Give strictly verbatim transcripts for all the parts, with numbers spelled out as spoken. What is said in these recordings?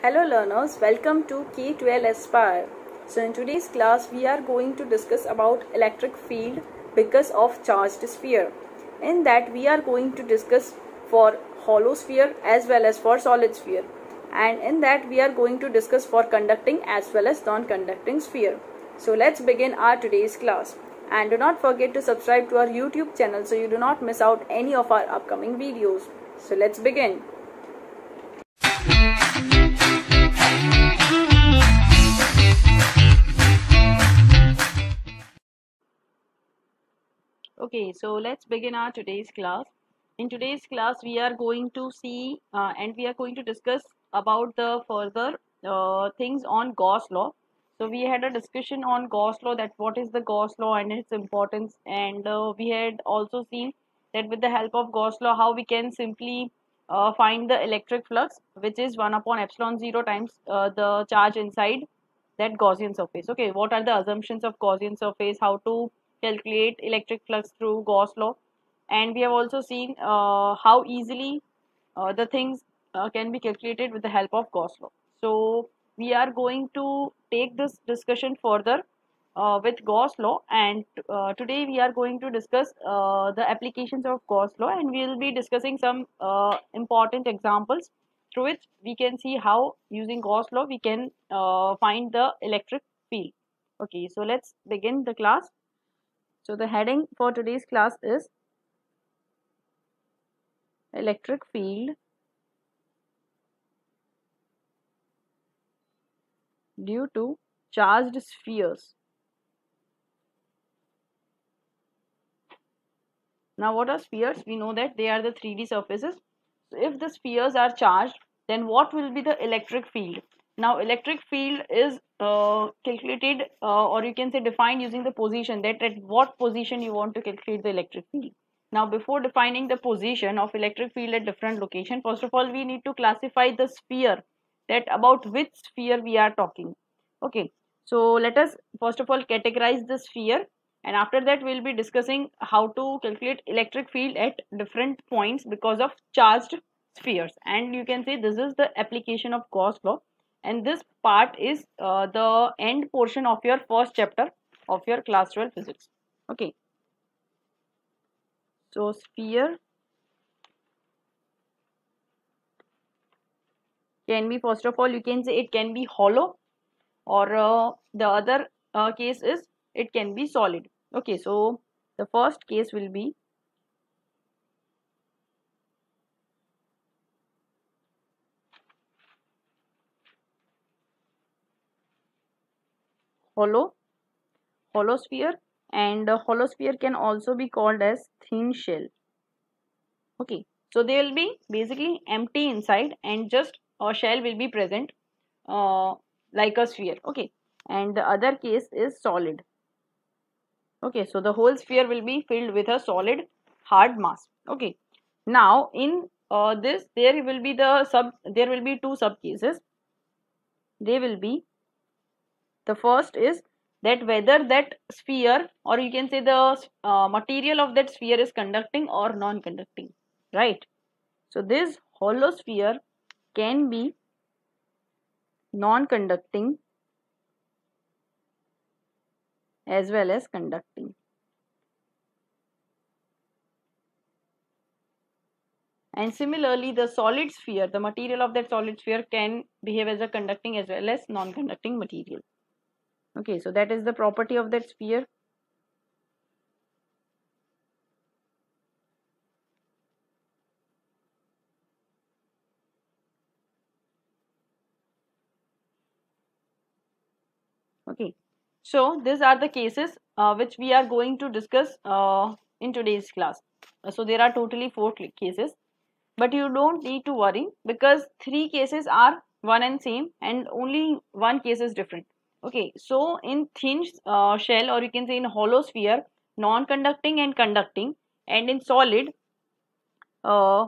Hello learners, welcome to K twelve Aspire. So in today's class we are going to discuss about electric field because of charged sphere. In that we are going to discuss for hollow sphere as well as for solid sphere. And in that we are going to discuss for conducting as well as non-conducting sphere. So let's begin our today's class. And do not forget to subscribe to our YouTube channel so you do not miss out any of our upcoming videos. So let's begin. Okay, so let's begin our today's class. In today's class, we are going to see uh, and we are going to discuss about the further uh, things on Gauss law. So we had a discussion on Gauss law, that what is the Gauss law and its importance, and uh, we had also seen that with the help of Gauss law, how we can simply uh, find the electric flux, which is one upon epsilon zero times uh, the charge inside that Gaussian surface. Okay, what are the assumptions of Gaussian surface, how to calculate electric flux through Gauss law, and we have also seen uh, how easily uh, the things uh, can be calculated with the help of Gauss law. So we are going to take this discussion further uh, with Gauss law, and uh, today we are going to discuss uh, the applications of Gauss law, and we will be discussing some uh, important examples through which we can see how using Gauss law we can uh, find the electric field. Okay, so let's begin the class. So the heading for today's class is electric field due to charged spheres. Now what are spheres? We know that they are the three D surfaces. So if the spheres are charged, then what will be the electric field? Now electric field is uh, calculated uh, or you can say defined using the position, that at what position you want to calculate the electric field. Now before defining the position of electric field at different location, first of all we need to classify the sphere, that about which sphere we are talking. Okay, so let us first of all categorize the sphere, and after that we will be discussing how to calculate electric field at different points because of charged spheres. And you can say this is the application of Gauss law, and this part is uh, the end portion of your first chapter of your class twelve physics. Okay, so sphere can be, first of all you can say it can be hollow, or uh, the other uh, case is it can be solid. Okay, so the first case will be hollow hollow sphere, and uh, hollow sphere can also be called as thin shell. Okay, so they will be basically empty inside and just a shell will be present uh, like a sphere. Okay, and the other case is solid. Okay, so the whole sphere will be filled with a solid hard mass. Okay, now in uh, this there will be the sub there will be two sub cases. They will be, the first is that whether that sphere, or you can say the uh, material of that sphere, is conducting or non-conducting, right? So this hollow sphere can be non-conducting as well as conducting. And similarly, the solid sphere, the material of that solid sphere, can behave as a conducting as well as non-conducting material. Okay, so that is the property of that sphere. Okay, so these are the cases uh, which we are going to discuss uh, in today's class. So there are totally four cases, but you don't need to worry because three cases are one and same and only one case is different. Okay, so in thin uh, shell, or you can say in hollow sphere, non-conducting and conducting, and in solid, uh,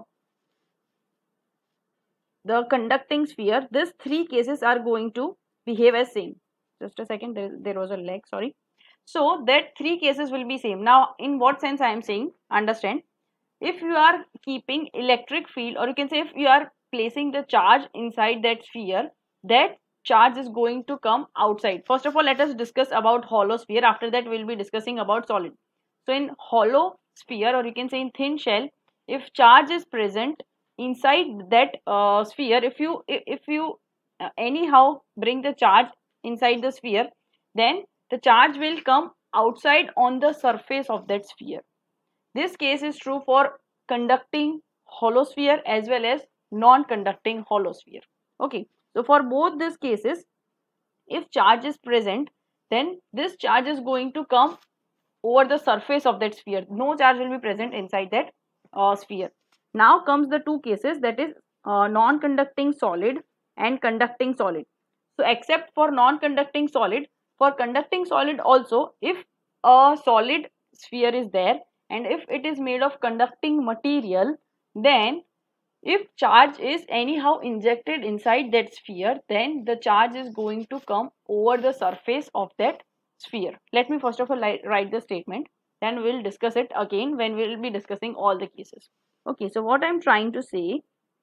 the conducting sphere, these three cases are going to behave as same. Just a second, there, there was a lag, sorry. So that three cases will be same. Now in what sense I am saying, understand, if you are keeping electric field, or you can say if you are placing the charge inside that sphere, that charge is going to come outside. First of all, let us discuss about hollow sphere. After that, we'll be discussing about solid. So in hollow sphere, or you can say in thin shell, if charge is present inside that uh, sphere, if you if you uh, anyhow bring the charge inside the sphere, then the charge will come outside on the surface of that sphere. This case is true for conducting hollow sphere as well as non-conducting hollow sphere. Okay, so for both these cases, if charge is present, then this charge is going to come over the surface of that sphere. No charge will be present inside that uh, sphere. Now comes the two cases, that is uh, non-conducting solid and conducting solid. So except for non-conducting solid, for conducting solid also, if a solid sphere is there and if it is made of conducting material, then if charge is anyhow injected inside that sphere, then the charge is going to come over the surface of that sphere. Let me first of all write the statement, then we'll discuss it again when we'll be discussing all the cases. Okay, so what I'm trying to say,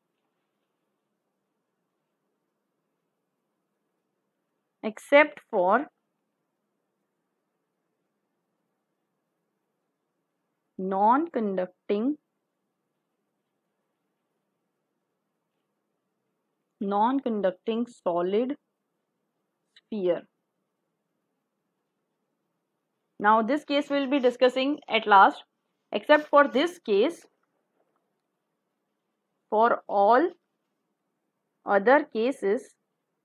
except for non-conducting non-conducting solid sphere. Now this case we'll be discussing at last. Except for this case, for all other cases,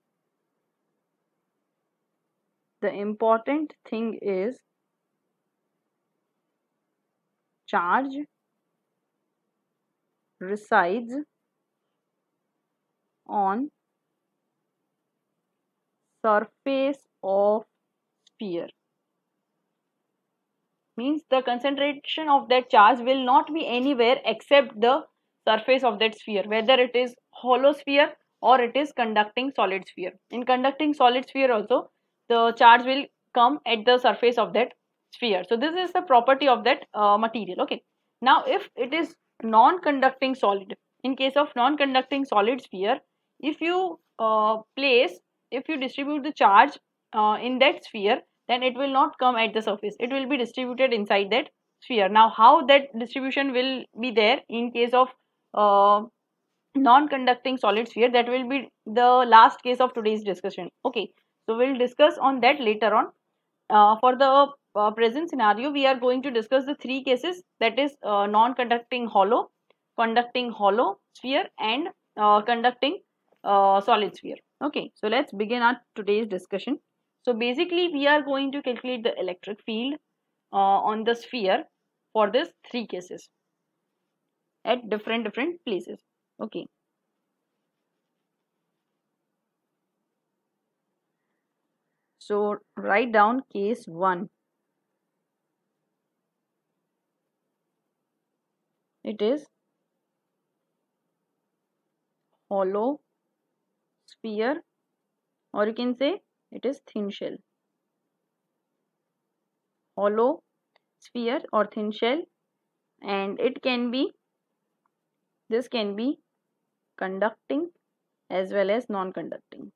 the important thing is charge resides on surface of sphere. Means the concentration of that charge will not be anywhere except the surface of that sphere, whether it is hollow sphere or it is conducting solid sphere. In conducting solid sphere also, the charge will come at the surface of that sphere. So this is the property of that uh, material. Okay. Now if it is non-conducting solid, in case of non-conducting solid sphere, if you uh, place, if you distribute the charge uh, in that sphere, then it will not come at the surface. It will be distributed inside that sphere. Now how that distribution will be there in case of uh, non-conducting solid sphere, that will be the last case of today's discussion. Okay, so we'll discuss on that later on. Uh, for the uh, present scenario, we are going to discuss the three cases, that is uh, non-conducting hollow, conducting hollow sphere and uh, conducting uh, solid sphere. Okay, so let's begin our today's discussion. So basically we are going to calculate the electric field uh, on the sphere for these three cases at different different places. Okay. So write down case one. It is hollow sphere, or you can say it is thin shell. Hollow sphere or thin shell, and it can be, this can be conducting as well as non-conducting,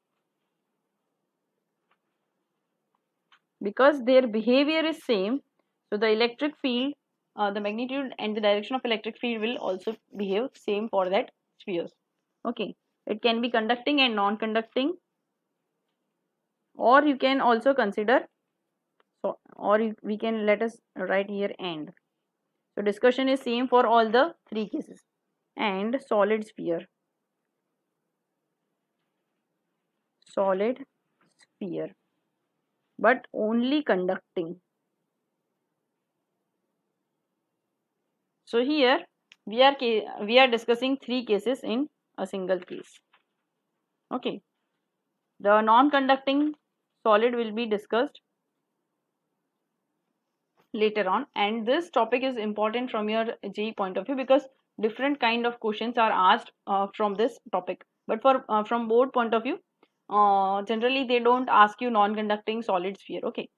because their behavior is same. So the electric field, uh, the magnitude and the direction of electric field will also behave same for that spheres. Okay, it can be conducting and non-conducting, or you can also consider, so or you, we can let us write here and. So discussion is same for all the three cases. And solid sphere, solid sphere, but only conducting. So here we are we are discussing three cases in a single case. Okay, the non-conducting solid will be discussed later on, and this topic is important from your J E E point of view because different kind of questions are asked uh, from this topic. But for uh, from board point of view, uh, generally they don't ask you non-conducting solid sphere. Okay,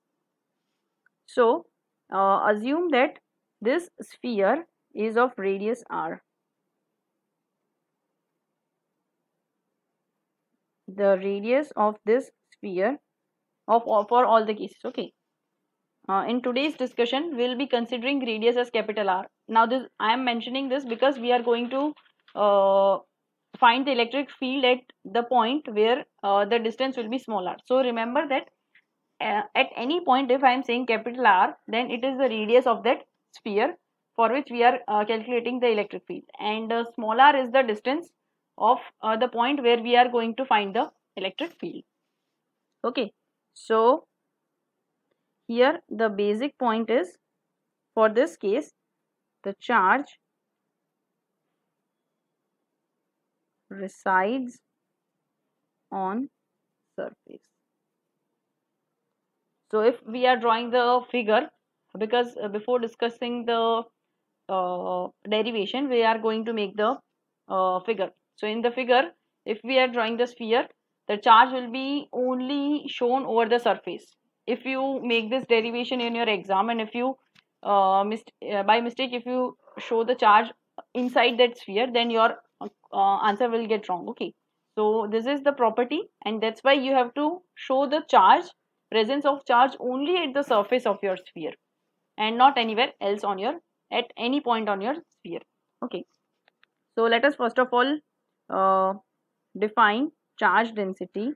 so uh, assume that this sphere is of radius r. the radius of this sphere of, of for all the cases. Okay. Uh, in today's discussion, we'll be considering radius as capital R. Now, this I am mentioning this because we are going to uh, find the electric field at the point where uh, the distance will be smaller. So remember that uh, at any point, if I am saying capital R, then it is the radius of that sphere for which we are uh, calculating the electric field, and uh, small r is the distance of uh, the point where we are going to find the electric field. Okay, so here the basic point is, for this case, the charge resides on surface. So if we are drawing the figure, because uh, before discussing the uh, derivation, we are going to make the uh, figure. So in the figure, if we are drawing the sphere, the charge will be only shown over the surface. If you make this derivation in your exam, and if you uh, mist uh, by mistake if you show the charge inside that sphere, then your uh, answer will get wrong. Okay, so this is the property, and that's why you have to show the charge, presence of charge, only at the surface of your sphere and not anywhere else on your at any point on your sphere. Okay, so let us first of all uh, define charge density.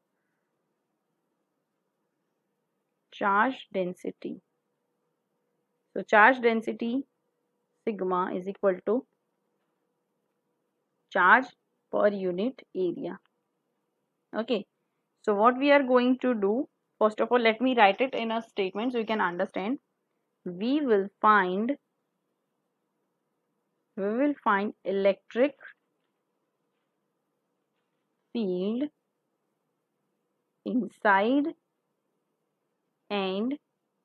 Charge density. So charge density sigma is equal to charge per unit area. Okay, so what we are going to do, first of all, let me write it in a statement so you can understand. We will find we will find electric field inside and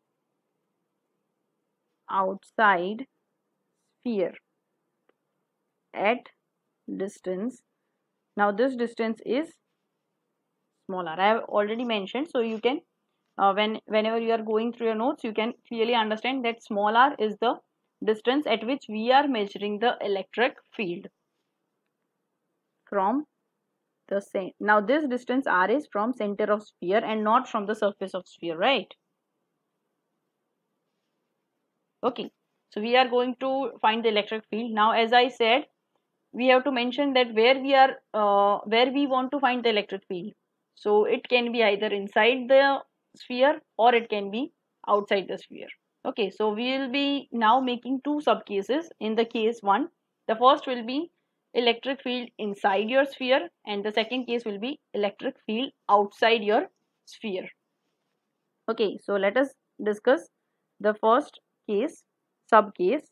outside sphere at distance. Now this distance is smaller. I have already mentioned, so you can uh, when whenever you are going through your notes, you can clearly understand that small r is the distance at which we are measuring the electric field from the same. Now this distance r is from center of sphere and not from the surface of sphere, right? Okay, so we are going to find the electric field. Now, as I said, we have to mention that where we are uh, where we want to find the electric field. So it can be either inside the sphere or it can be outside the sphere. Okay, so we will be now making two sub cases. In the case one, the first will be electric field inside your sphere, and the second case will be electric field outside your sphere. Okay, so let us discuss the first case, sub case.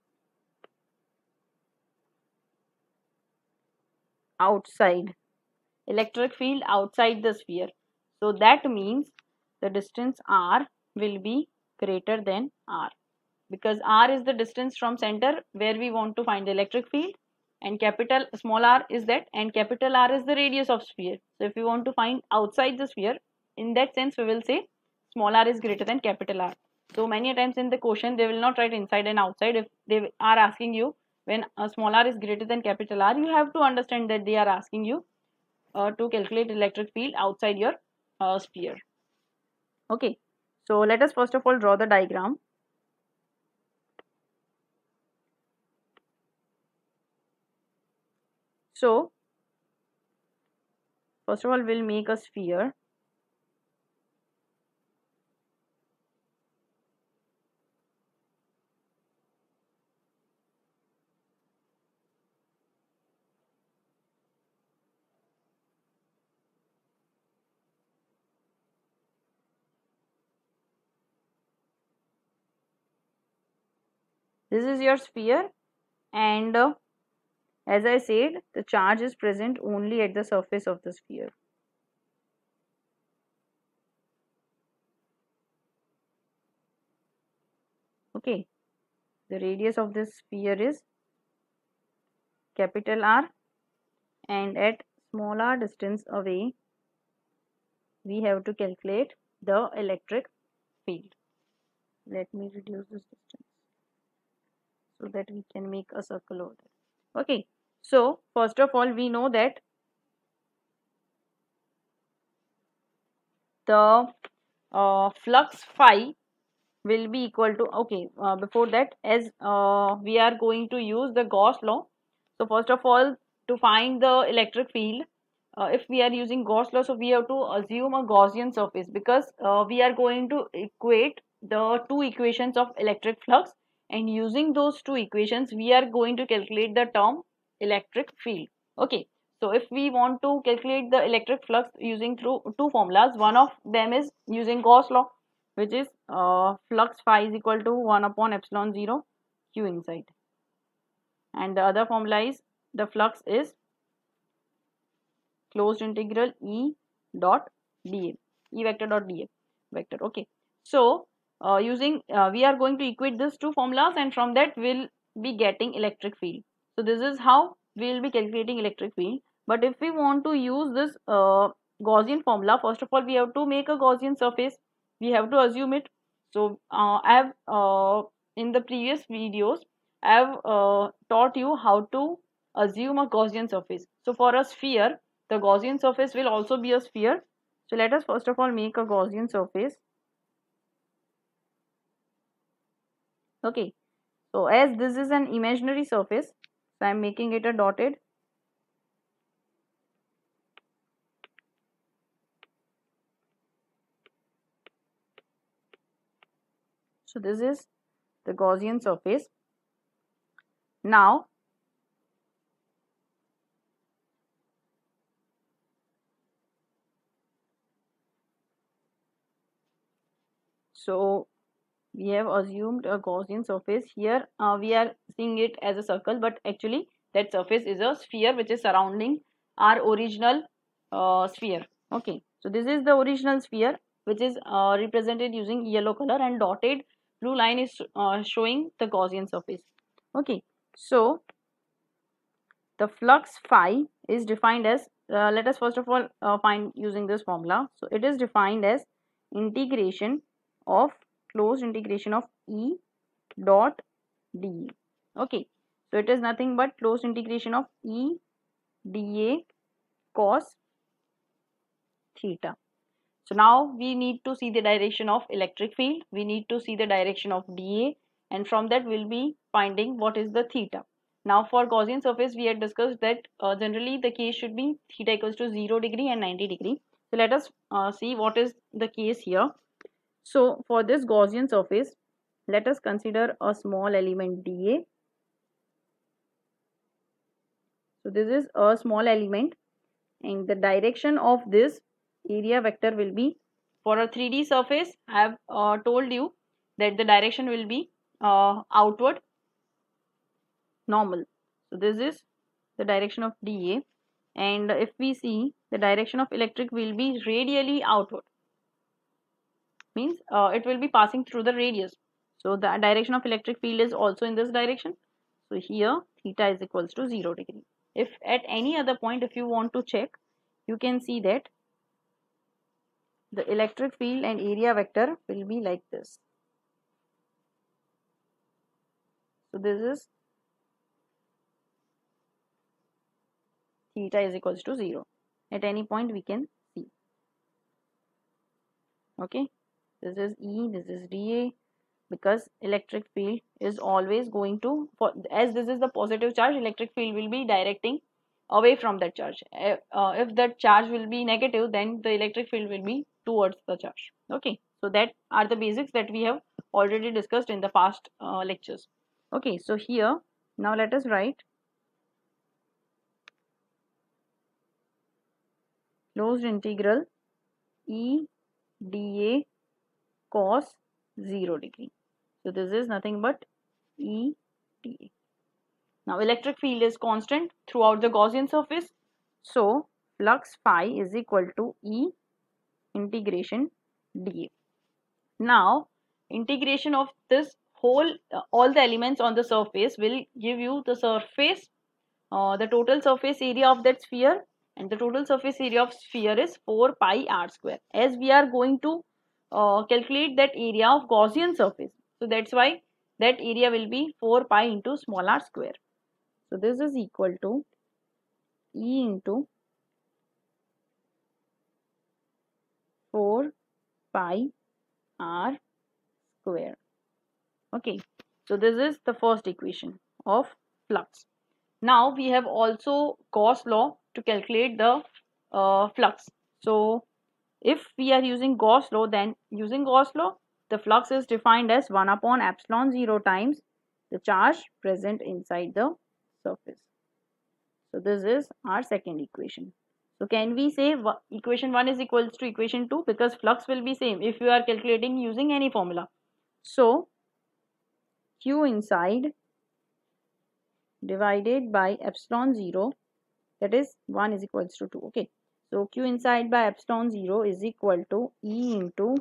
Outside, electric field outside the sphere. So that means the distance r will be greater than r, because r is the distance from center where we want to find the electric field, and capital small r is that, and capital R is the radius of sphere. So if we want to find outside the sphere, in that sense we will say small r is greater than capital R. So many times in the question they will not write inside and outside. If they are asking you when a small r is greater than capital R, you have to understand that they are asking you uh, to calculate electric field outside your uh, sphere. Okay, so let us first of all draw the diagram. So first of all we'll make a sphere. This is your sphere, and uh, as I said, the charge is present only at the surface of the sphere. Okay, the radius of this sphere is capital R, and at small r distance away we have to calculate the electric field. Let me reduce this distance so that we can make a circle over there. Okay, so first of all we know that the uh, flux phi will be equal to, okay, uh, before that, as uh, we are going to use the Gauss law. So first of all, to find the electric field, uh, if we are using Gauss law, so we have to assume a Gaussian surface, because uh, we are going to equate the two equations of electric flux, and using those two equations we are going to calculate the term electric field. Okay, so if we want to calculate the electric flux using through two formulas, one of them is using Gauss law, which is uh, flux phi is equal to one upon epsilon zero q inside, and the other formula is the flux is closed integral E dot dA, E vector dot dA vector. Okay, so uh, using uh, we are going to equate these two formulas, and from that we'll be getting electric field. So this is how we'll be calculating electric field. But if we want to use this uh, Gaussian formula, first of all we have to make a Gaussian surface, we have to assume it. So uh, I have uh, in the previous videos I have uh, taught you how to assume a Gaussian surface. So for a sphere, the Gaussian surface will also be a sphere. So let us first of all make a Gaussian surface. Okay, so as this is an imaginary surface, so I am making it a dotted. So this is the Gaussian surface. Now so we have assumed a Gaussian surface. Here uh, we are seeing it as a circle, but actually that surface is a sphere which is surrounding our original uh, sphere. Okay, so this is the original sphere, which is uh, represented using yellow color, and dotted blue line is uh, showing the Gaussian surface. Okay, so the flux phi is defined as, uh, let us first of all uh, find using this formula. So it is defined as integration of closed integration of E dot dA. Okay, so it is nothing but closed integration of E dA cos theta. So now we need to see the direction of electric field, we need to see the direction of dA, and from that we'll be finding what is the theta. Now for Gaussian surface we had discussed that uh, generally the case should be theta equals to zero degree and ninety degree. So let us uh, see what is the case here. So for this Gaussian surface, let us consider a small element dA. So this is a small element, and the direction of this area vector will be, for a three D surface I have uh, told you that the direction will be uh, outward normal. So this is the direction of dA, and if we see the direction of electric will be radially outward, means uh, it will be passing through the radius. So the direction of electric field is also in this direction. So here theta is equals to zero degree. If at any other point if you want to check, you can see that the electric field and area vector will be like this. So this is theta is equals to zero. At any point we can see. Okay, this is E, this is dA, because electric field is always going to, for as this is the positive charge, electric field will be directing away from that charge. Uh, uh, if that charge will be negative, then the electric field will be towards the charge. Okay, so that are the basics that we have already discussed in the past uh, lectures. Okay, so here now let us write closed integral E dA cos zero degree. So this is nothing but E dA. Now electric field is constant throughout the Gaussian surface. So flux phi is equal to E integration dA. Now integration of this whole uh, all the elements on the surface will give you the surface, uh, the total surface area of that sphere, and the total surface area of sphere is four pi r square. As we are going to uh, calculate that area of Gaussian surface, so that's why that area will be four pi into small r square. So this is equal to E into four pi r square. Okay, so this is the first equation of flux. Now we have also Gauss law to calculate the uh, flux. So if we are using Gauss law, then using Gauss law, the flux is defined as one upon epsilon zero times the charge present inside the surface. So this is our second equation. So can we say equation one is equals to equation two, because flux will be same if you are calculating using any formula. So Q inside divided by epsilon zero, that is one is equals to two. Okay, so Q inside by epsilon zero is equal to E into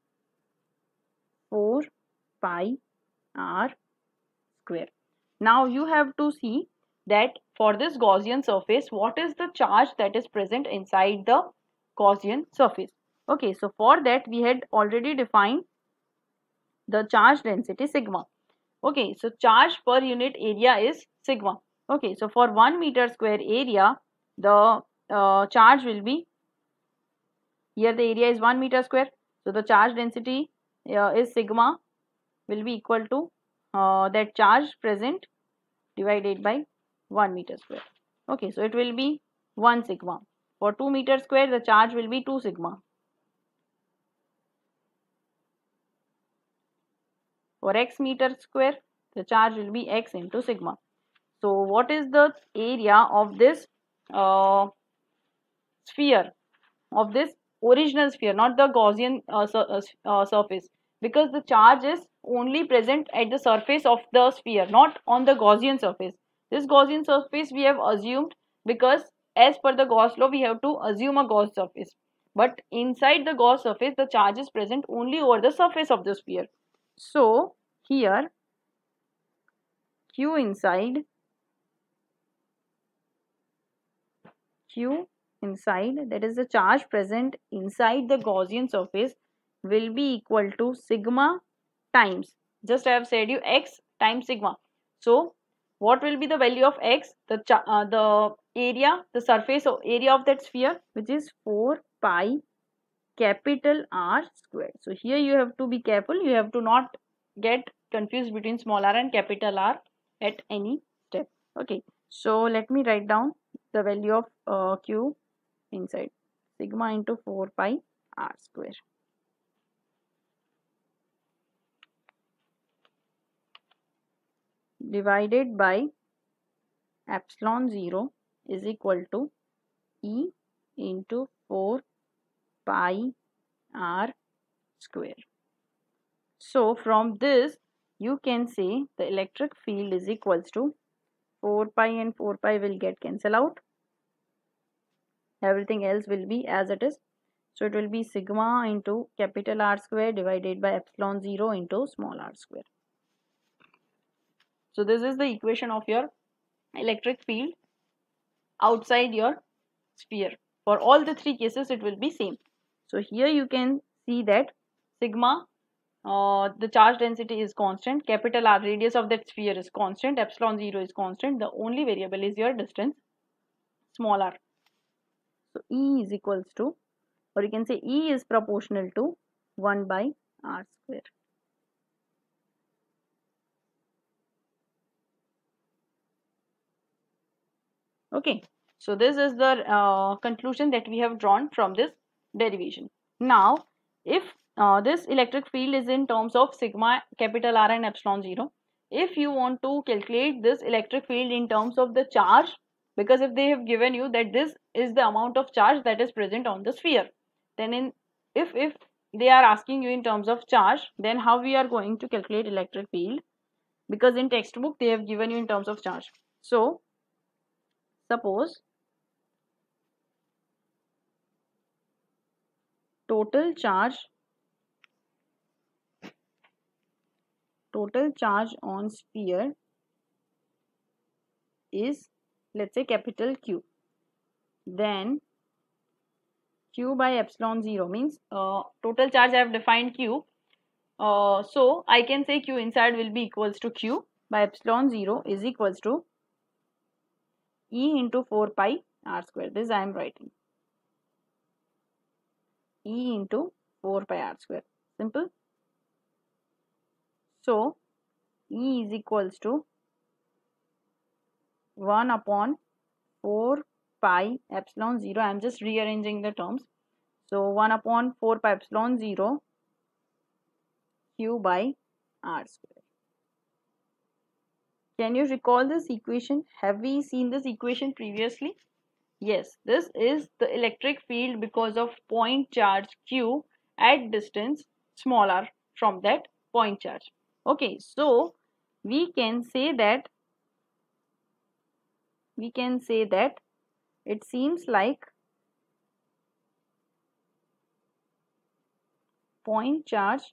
four pi r square. Now you have to see that for this Gaussian surface, what is the charge that is present inside the Gaussian surface. Okay, so for that we had already defined the charge density sigma. Okay, so charge per unit area is sigma. Okay, so for one meter square area, the uh, charge will be, here the area is one meter square, so the charge density uh, is sigma will be equal to uh, that charge present divided by one meter square. Okay, so it will be one sigma. For two meter square, the charge will be two sigma. For x meter square, the charge will be x into sigma. So what is the area of this uh, sphere, of this original sphere, not the Gaussian uh, sur uh, uh, surface, because the charge is only present at the surface of the sphere, not on the Gaussian surface. This Gaussian surface we have assumed because as per the Gauss law we have to assume a Gauss surface, but inside the Gauss surface the charge is present only over the surface of the sphere. So here Q inside Q inside, that is the charge present inside the Gaussian surface, will be equal to sigma times, just I have said you, x times sigma. So what will be the value of x? The uh, the area, the surface area of that sphere, which is four pi capital R squared. So here you have to be careful, you have to not get confused between small r and capital R at any step. Okay, so let me write down the value of uh, Q inside, sigma into four pi R square. Divided by epsilon zero is equal to E into four pi R square. So from this you can say the electric field is equals to four pi and four pi will get cancel out. Everything else will be as it is. So it will be sigma into capital R square divided by epsilon zero into small r square. So this is the equation of your electric field outside your sphere. For all the three cases it will be same. So here you can see that sigma, uh, the charge density is constant, capital R, radius of that sphere is constant, epsilon zero is constant, the only variable is your distance small r. So E is equals to, or you can say E is proportional to one by R square. Okay, so this is the uh, conclusion that we have drawn from this derivation. Now, if uh, this electric field is in terms of sigma, capital R and epsilon zero, if you want to calculate this electric field in terms of the charge, because if they have given you that this is the amount of charge that is present on the sphere, then in if if they are asking you in terms of charge, then how we are going to calculate electric field, because in textbook they have given you in terms of charge. So suppose total charge total charge on sphere is, let's say, capital Q, then Q by epsilon zero means uh, total charge I have defined Q, uh, so I can say Q inside will be equals to Q by epsilon zero is equals to E into four pi R square. This I am writing, E into four pi r square. Simple. So E is equals to one upon four pi epsilon zero. I am just rearranging the terms. So one upon four pi epsilon zero q by r square. Can you recall this equation? Have we seen this equation previously? Yes, this is the electric field because of point charge q at distance small r from that point charge. Okay, so we can say that we can say that it seems like point charge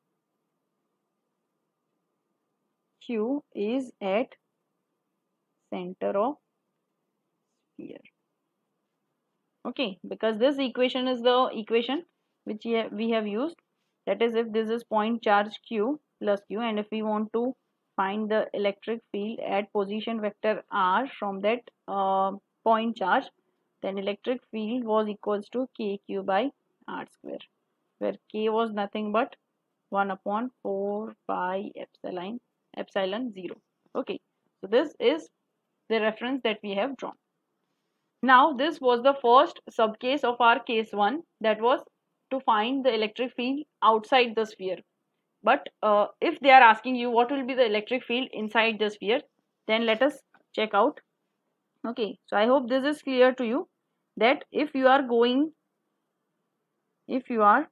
q is at center of sphere. Okay, because this equation is the equation which we have used. That is, if this is point charge q plus q, and if we want to find the electric field at position vector r from that uh, point charge, then electric field was equals to kq by r square, where k was nothing but one upon four pi epsilon epsilon zero. Okay, so this is the reference that we have drawn. Now this was the first subcase of our case one, that was to find the electric field outside the sphere. But uh, if they are asking you what will be the electric field inside the sphere, then let us check out. Okay, so I hope this is clear to you, that if you are going, if you are,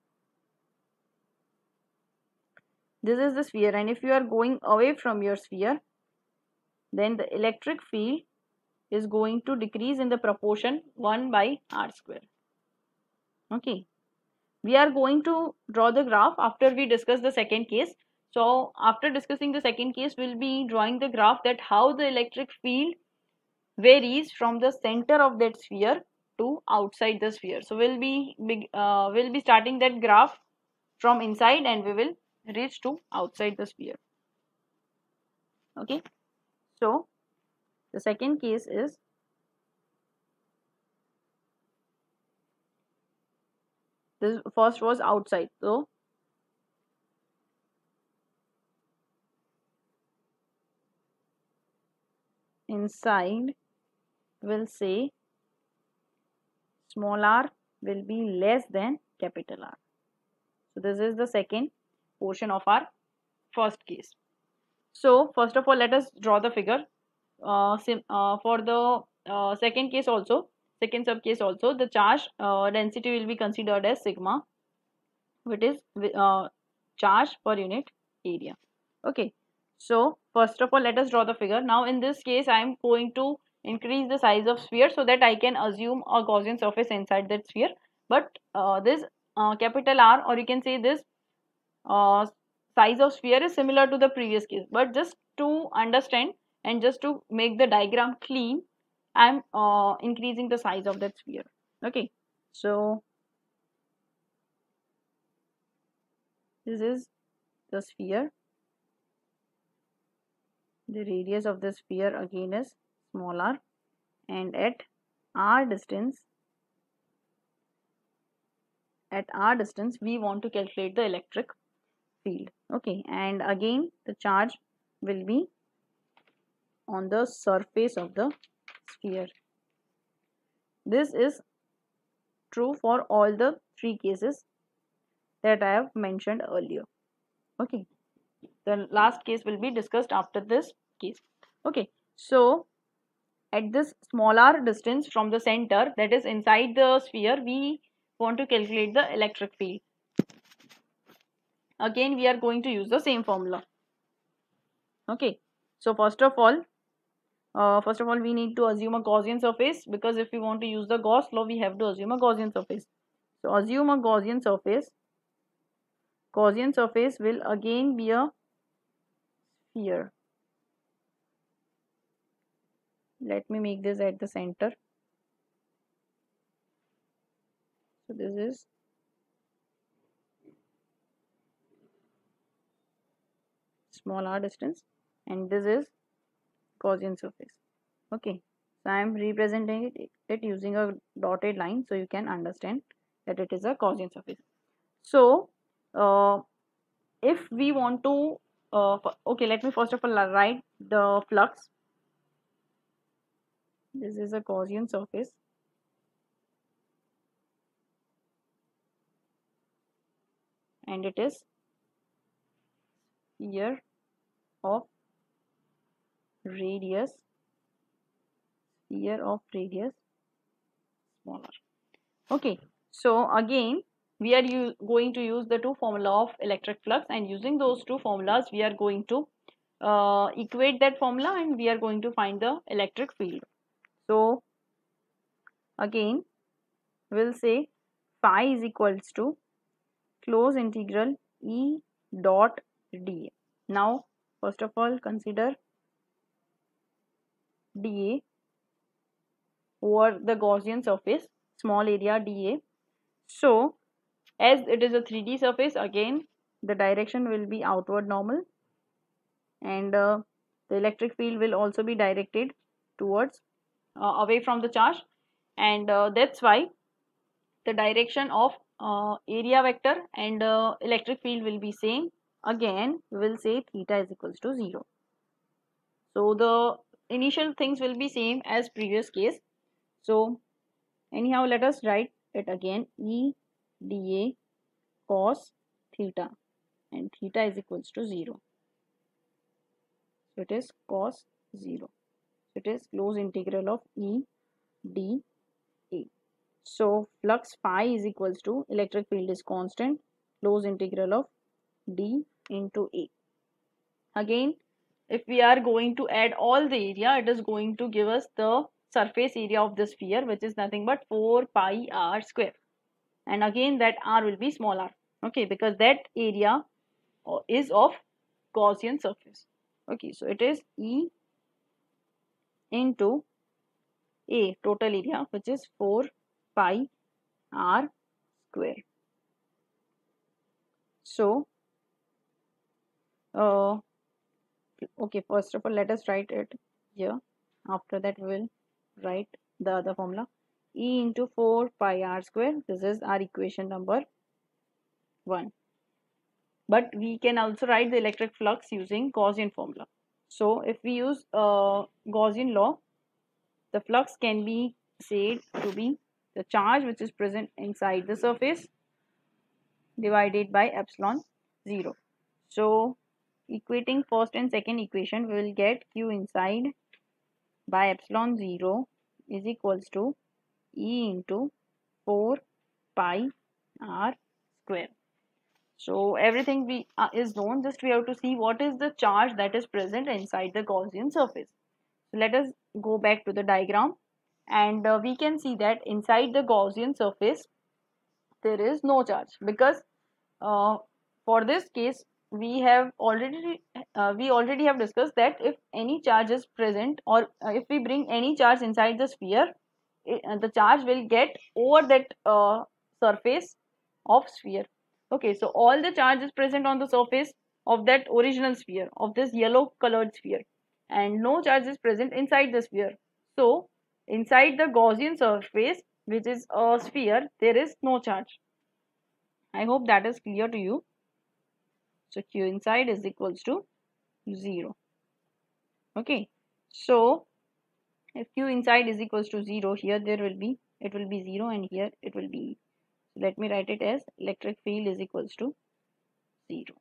this is the sphere, and if you are going away from your sphere, then the electric field is going to decrease in the proportion one by r square. Okay, we are going to draw the graph after we discuss the second case. So after discussing the second case, we'll be drawing the graph that how the electric field varies from the center of that sphere to outside the sphere. So we'll be uh, we'll be starting that graph from inside, and we will reach to outside the sphere. Okay, so the second case is this. First was outside, so inside will say small r will be less than capital R. So this is the second portion of our first case. So first of all, let us draw the figure. Uh, sim, uh, for the uh, second case also, second sub case also, the charge uh, density will be considered as sigma, which is uh, charge per unit area. Okay, so first of all, let us draw the figure. Now in this case, I am going to increase the size of sphere so that I can assume a Gaussian surface inside that sphere. But uh, this uh, capital R, or you can say this uh, size of sphere, is similar to the previous case, but just to understand and just to make the diagram clean, I am uh, increasing the size of that sphere. Okay, so this is the sphere. The radius of the sphere again is small r, and at r distance, at r distance we want to calculate the electric field. Okay, and again the charge will be on the surface of the sphere. This is true for all the three cases that I have mentioned earlier. Okay, the last case will be discussed after this case. Okay, so at this small r distance from the center, that is inside the sphere, we want to calculate the electric field. Again we are going to use the same formula. Okay, so first of all uh, first of all we need to assume a Gaussian surface, because if we want to use the Gauss law, we have to assume a Gaussian surface. So assume a Gaussian surface. Gaussian surface will again be a sphere. Let me make this at the center. So this is small r distance, and this is Gaussian surface. Okay, so I am representing it, it using a dotted line, so you can understand that it is a Gaussian surface. So uh, if we want to uh, okay, let me first of all write the flux. This is a Gaussian surface, and it is sphere of radius sphere of radius smaller. Okay, so again we are going to use the two formula of electric flux, and using those two formulas we are going to uh, equate that formula, and we are going to find the electric field. So again we'll say phi is equals to close integral E dot dA. Now first of all consider dA over the Gaussian surface, small area dA. So as it is a three D surface, again the direction will be outward normal, and uh, the electric field will also be directed towards uh, away from the charge, and uh, that's why the direction of uh, area vector and uh, electric field will be same. Again we will say theta is equals to zero. So the initial things will be same as previous case. So anyhow, let us write it again. E dA cos theta, and theta is equals to zero. So it is cos zero. It is close integral of E dA. So flux phi is equals to electric field is constant, close integral of D into A. Again, if we are going to add all the area, it is going to give us the surface area of the sphere, which is nothing but four pi r square. And again that r will be small r, okay, because that area is of Gaussian surface. Okay, so it is E into A total area, which is four pi r square. So uh, okay, first of all let us write it here. After that we will write the other formula. E into four pi r square, this is our equation number one. But we can also write the electric flux using Gaussian formula. So if we use uh, Gaussian law, the flux can be said to be the charge which is present inside the surface divided by epsilon zero. So equating first and second equation, we will get Q inside by epsilon zero is equals to E into four pi r square. So everything we uh, is known, just we have to see what is the charge that is present inside the Gaussian surface. So let us go back to the diagram, and uh, we can see that inside the Gaussian surface there is no charge, because uh, for this case we have already uh, we already have discussed that if any charge is present, or uh, if we bring any charge inside the sphere, it, uh, the charge will get over that uh, surface of sphere. Okay, so all the charge is present on the surface of that original sphere, of this yellow colored sphere, and no charge is present inside the sphere. So inside the Gaussian surface, which is a sphere, there is no charge. I hope that is clear to you. So Q inside is equals to zero. Okay, so if Q inside is equals to zero, here there will be, it will be zero, and here it will be. So let me write it as electric field is equals to zero.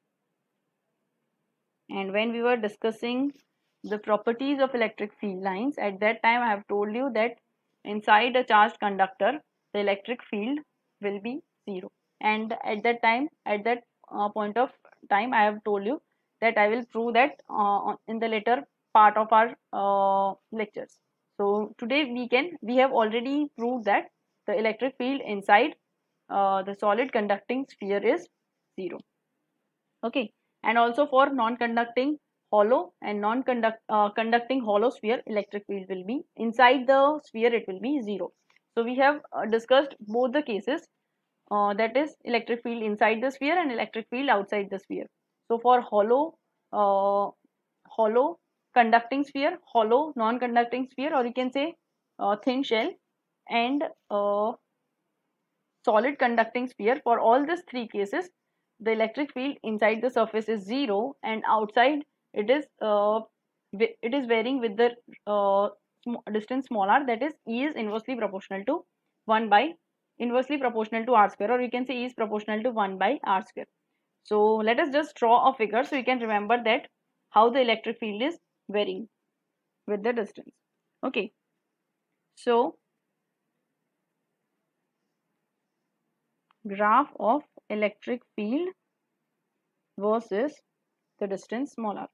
And when we were discussing the properties of electric field lines, at that time I have told you that inside a charged conductor the electric field will be zero, and at that time at that uh, point of time I have told you that I will prove that uh, in the later part of our uh, lectures. So today we can we have already proved that the electric field inside uh, the solid conducting sphere is zero. Okay, and also for non-conducting hollow and non-conduct uh, conducting hollow sphere, electric field will be inside the sphere, it will be zero. So we have uh, discussed both the cases, uh, that is electric field inside the sphere and electric field outside the sphere. So for hollow uh, hollow conducting sphere, hollow non-conducting sphere, or you can say uh, thin shell, and uh, solid conducting sphere, for all these three cases, the electric field inside the surface is zero, and outside it is uh, it is varying with the uh, distance small r, that is E is inversely proportional to one by inversely proportional to r square, or you can say E is proportional to one by r square. So let us just draw a figure so you can remember that how the electric field is varying with the distance. Okay, so graph of electric field versus the distance small r.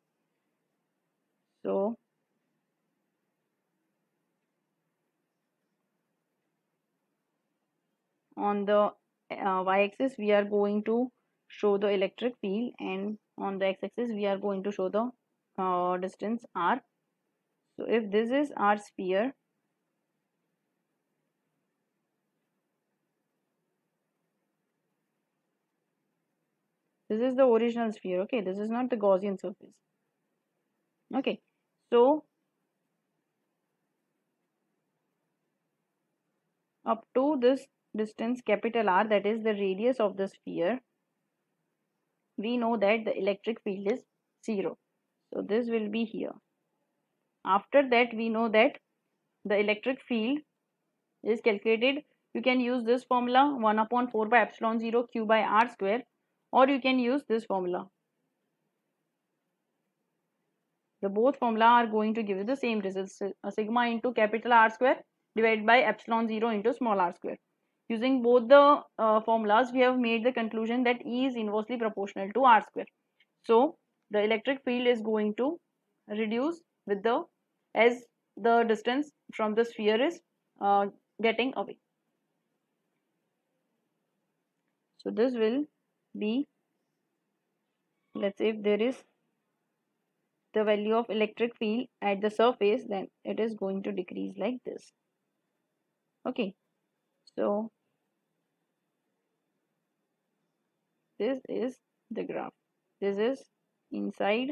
So on the uh, y-axis we are going to show the electric field, and on the x-axis we are going to show the uh, distance r. So if this is our sphere, this is the original sphere. Okay, this is not the Gaussian surface. Okay, so up to this distance capital R, that is the radius of the sphere, we know that the electric field is zero. So this will be here. After that we know that the electric field is calculated. You can use this formula, one upon four by epsilon zero q by r square, or you can use this formula. The both formula are going to give you the same results, sigma into capital R square divided by epsilon zero into small r square. Using both the uh, formulas, we have made the conclusion that E is inversely proportional to r square. So the electric field is going to reduce with the as the distance from the sphere is uh, getting away. So this will be, let's say if there is the value of electric field at the surface, then it is going to decrease like this. Okay, so this is the graph. This is inside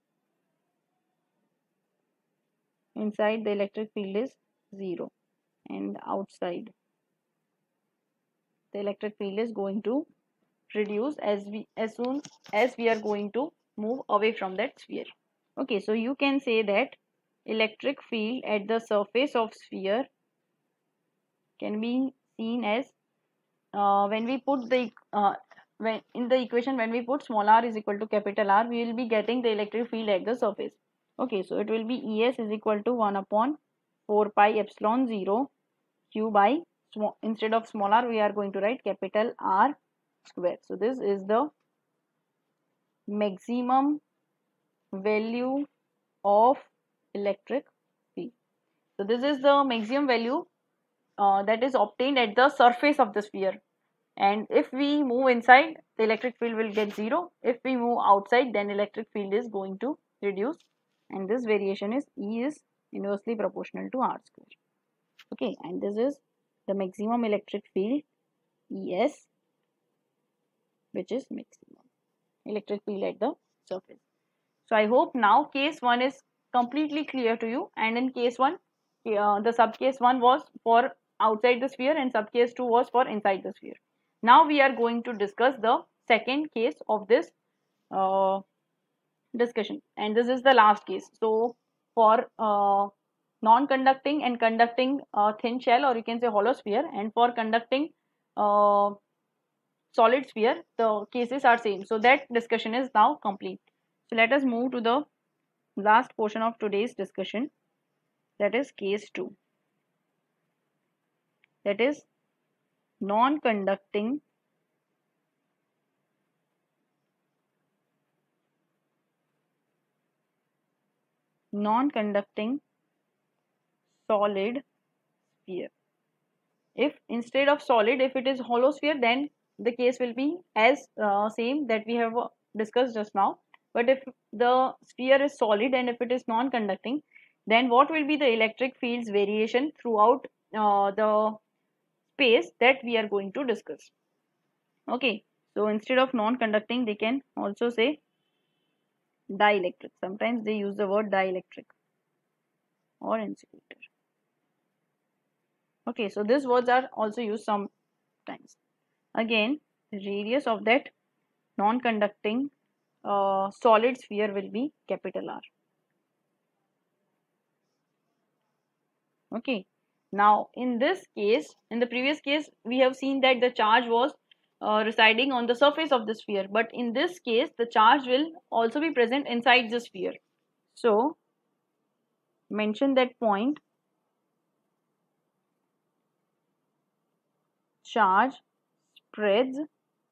inside the electric field is zero, and outside the electric field is going to reduce as we as soon as we are going to move away from that sphere. Okay, so you can say that electric field at the surface of sphere can be seen as uh, when we put the uh, when in the equation, when we put small r is equal to capital R, we will be getting the electric field at the surface. Okay, so it will be E S is equal to one upon four pi epsilon zero q by small, instead of small r we are going to write capital R square. So this is the maximum value of electric field. So this is the maximum value uh, that is obtained at the surface of the sphere, and if we move inside, the electric field will get zero. If we move outside, then electric field is going to reduce, and this variation is E is inversely proportional to R square. Okay, and this is the maximum electric field E S, which is maximum electric field at the surface. So I hope now case one is completely clear to you, and in case one, uh, the sub case one was for outside the sphere and sub case two was for inside the sphere. Now we are going to discuss the second case of this uh, discussion, and this is the last case. So for uh, non-conducting and conducting uh, thin shell, or you can say hollow sphere, and for conducting uh, solid sphere, the cases are same. So that discussion is now complete. So let us move to the last portion of today's discussion, that is case two, that is non-conducting non-conducting solid sphere. If instead of solid, if it is hollow sphere, then the case will be as uh, same that we have discussed just now. But if the sphere is solid and if it is non-conducting, then what will be the electric field's variation throughout uh, the space that we are going to discuss. Okay, so instead of non-conducting, they can also say dielectric. Sometimes they use the word dielectric or insulator. Okay, so these words are also used sometimes times. Again, the radius of that non-conducting uh, solid sphere will be capital R. Okay. Now, in this case, in the previous case, we have seen that the charge was uh, residing on the surface of the sphere. But in this case, the charge will also be present inside the sphere. So, mention that point. Charge spreads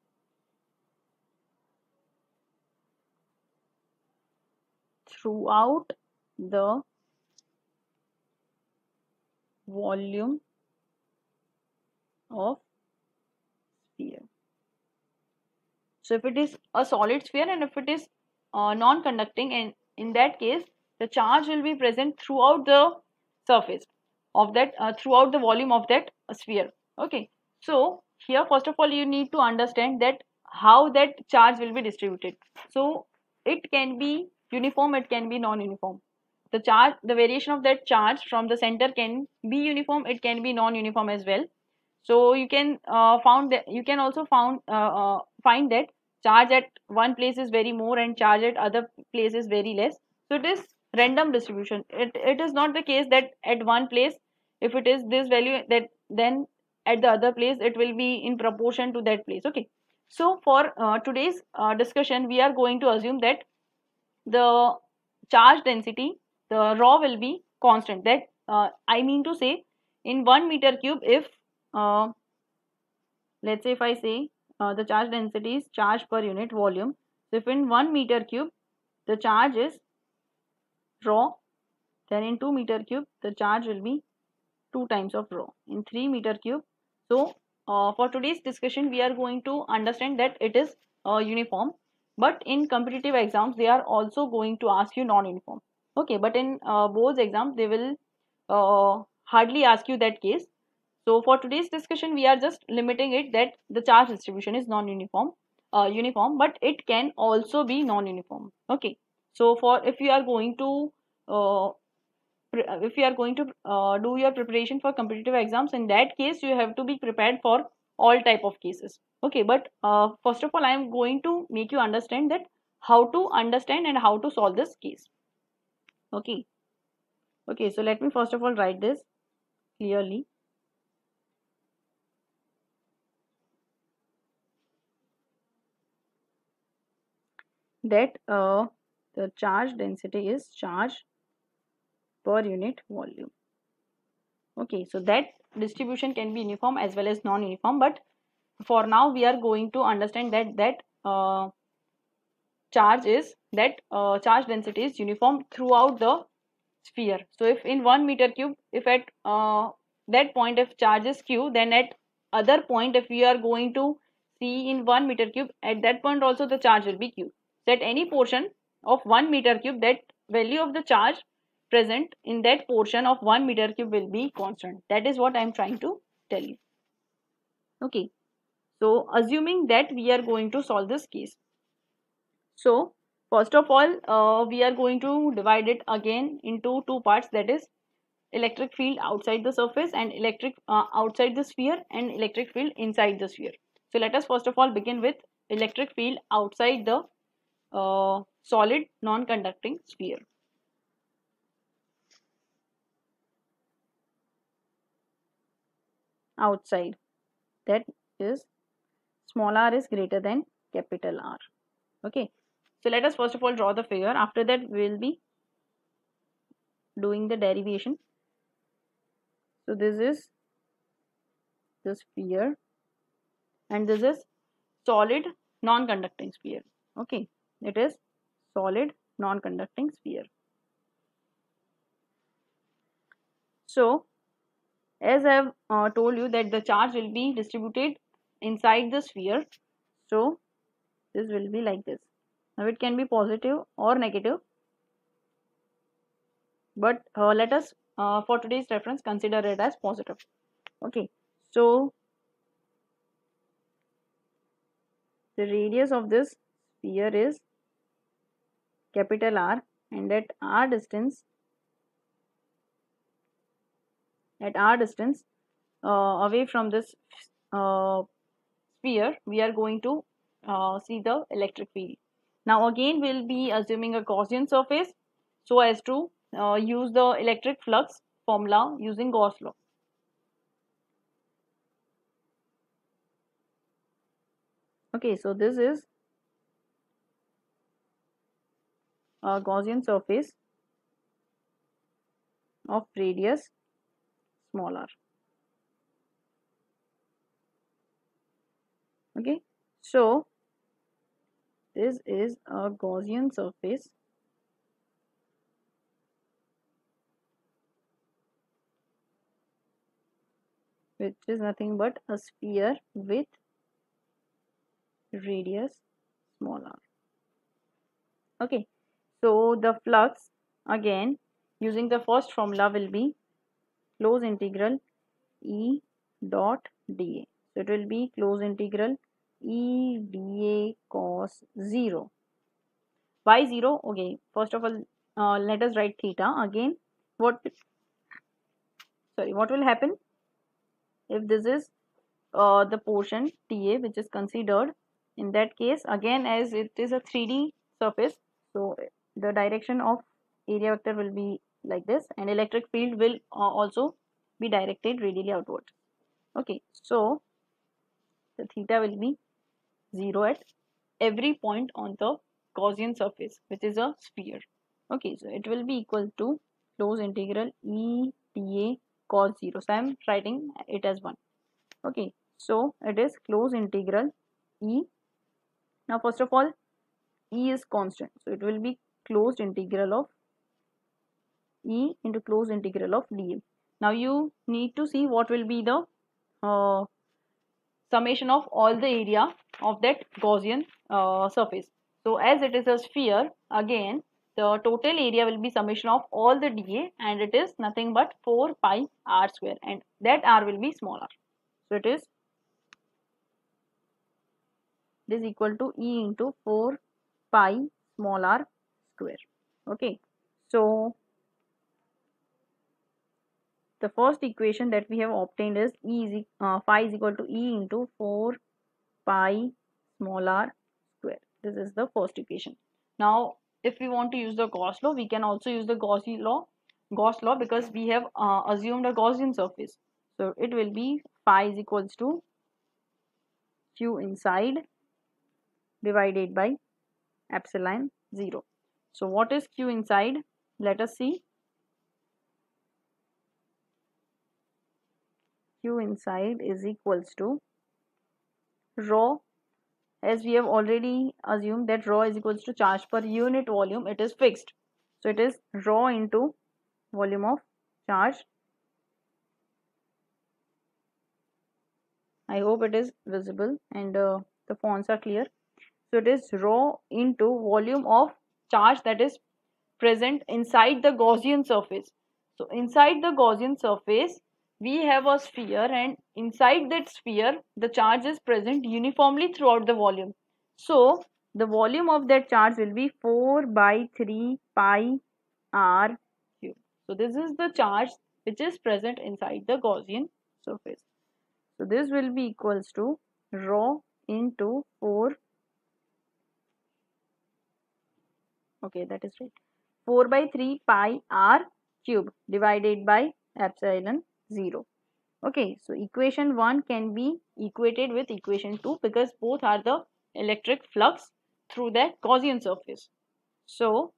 throughout the volume of sphere. So if it is a solid sphere and if it is uh, non-conducting, and in that case the charge will be present throughout the surface of that uh, throughout the volume of that sphere. Okay, so here first of all you need to understand that how that charge will be distributed. So it can be uniform, it can be non-uniform. The charge, the variation of that charge from the center can be uniform, it can be non-uniform as well. So you can uh, found that you can also found uh, uh, find that charge at one place is very more and charge at other place is very less. So it is random distribution. It, it is not the case that at one place if it is this value, that then at the other place it will be in proportion to that place. Okay, so for uh, today's uh, discussion we are going to assume that the charge density, the rho will be constant. That uh, I mean to say, in one meter cube, if uh, let's say if I say uh, the charge density is charge per unit volume. So if in one meter cube the charge is rho, then in two meter cube the charge will be two times of rho. In three meter cube. So uh, for today's discussion we are going to understand that it is uh, uniform. But in competitive exams they are also going to ask you non-uniform. Okay, but in uh, both exams they will uh, hardly ask you that case. So for today's discussion we are just limiting it that the charge distribution is non-uniform, uh, uniform, but it can also be non-uniform. Okay, so for if you are going to uh, if you are going to uh, do your preparation for competitive exams, in that case you have to be prepared for all type of cases. Okay, but uh, first of all I am going to make you understand that how to understand and how to solve this case. Okay, okay, so let me first of all write this clearly. That uh, the charge density is charge per unit volume. Okay, so that distribution can be uniform as well as non-uniform, but for now we are going to understand that that uh, charge is that uh, charge density is uniform throughout the sphere. So if in one meter cube, if at uh, that point if charge is q, then at other point if we are going to see in one meter cube, at that point also the charge will be q. So at any portion of one meter cube, that value of the charge present in that portion of one meter cube will be constant. That is what I am trying to tell you. Okay, so assuming that we are going to solve this case. So first of all uh, we are going to divide it again into two parts, that is electric field outside the surface and electric uh, outside the sphere and electric field inside the sphere. So let us first of all begin with electric field outside the uh, solid non-conducting sphere. Outside, that is small r is greater than capital R. Okay, so let us first of all draw the figure. After that we will be doing the derivation. So this is the sphere and this is solid non-conducting sphere. Okay, it is solid non-conducting sphere. So as I have uh, told you that the charge will be distributed inside the sphere, so this will be like this. Now it can be positive or negative, but uh, let us uh, for today's reference consider it as positive. Okay, so the radius of this sphere is capital R, and at r distance at r distance uh, away from this uh, sphere, we are going to uh, see the electric field. Now again we'll be assuming a Gaussian surface so as to uh, use the electric flux formula using Gauss law. Okay, so this is a Gaussian surface of radius small r. Okay, so this is a Gaussian surface which is nothing but a sphere with radius small r. Okay, so the flux again using the first formula will be close integral E dot dA. So it will be close integral E dA cos zero. Why zero? Okay, first of all, uh, let us write theta again. What? Sorry, what will happen if this is uh, the portion T A which is considered? In that case, again, as it is a three D surface, so the direction of area vector will be like this, and electric field will uh, also be directed radially outward. Okay, so the theta will be zero at every point on the Gaussian surface, which is a sphere. Okay, so it will be equal to close integral E dA cos zero. So I am writing it as one. Okay, so it is close integral E. Now first of all, E is constant, so it will be closed integral of E into closed integral of dA. Now you need to see what will be the uh, summation of all the area of that Gaussian uh, surface. So as it is a sphere, again the total area will be summation of all the dA, and it is nothing but four pi r square, and that r will be small r. So it is it is equal to E into four pi small r square. Okay, so the first equation that we have obtained is E is uh, phi is equal to E into four pi small r square. This is the first equation. Now if we want to use the Gauss law, we can also use the Gaussian law Gauss law because we have uh, assumed a Gaussian surface. So it will be phi is equals to q inside divided by epsilon zero. So what is q inside? Let us see. Q inside is equals to rho, as we have already assumed that rho is equals to charge per unit volume, it is fixed. So it is rho into volume of charge. I hope it is visible and uh, the fonts are clear. So it is rho into volume of charge that is present inside the Gaussian surface. So inside the Gaussian surface, we have a sphere, and inside that sphere, the charge is present uniformly throughout the volume. So the volume of that charge will be four by three pi r cube. So this is the charge which is present inside the Gaussian surface. So this will be equals to rho into four. Okay, that is right. four by three pi r cube divided by epsilon zero. Okay, so equation one can be equated with equation two because both are the electric flux through the Gaussian surface. So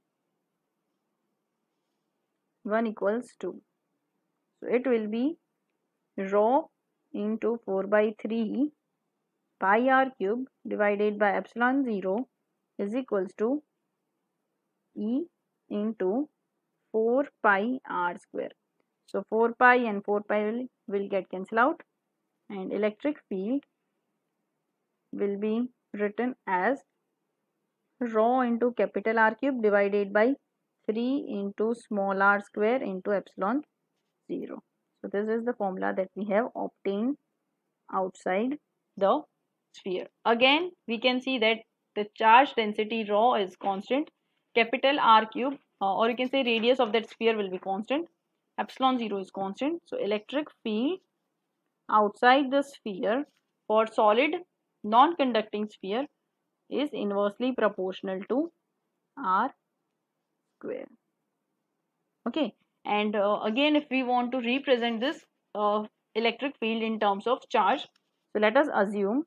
one equals two. So it will be rho into four by three pi r cube divided by epsilon zero is equals to E into four pi r square. So four pi and four pi will, will get cancelled out, and electric field will be written as rho into capital R cube divided by three into small r square into epsilon zero. So this is the formula that we have obtained outside the sphere. Again, we can see that the charge density rho is constant, capital R cube uh, or you can say radius of that sphere will be constant, epsilon zero is constant. So electric field outside the sphere for solid non-conducting sphere is inversely proportional to r square. Okay, and uh, again, if we want to represent this uh, electric field in terms of charge, so let us assume,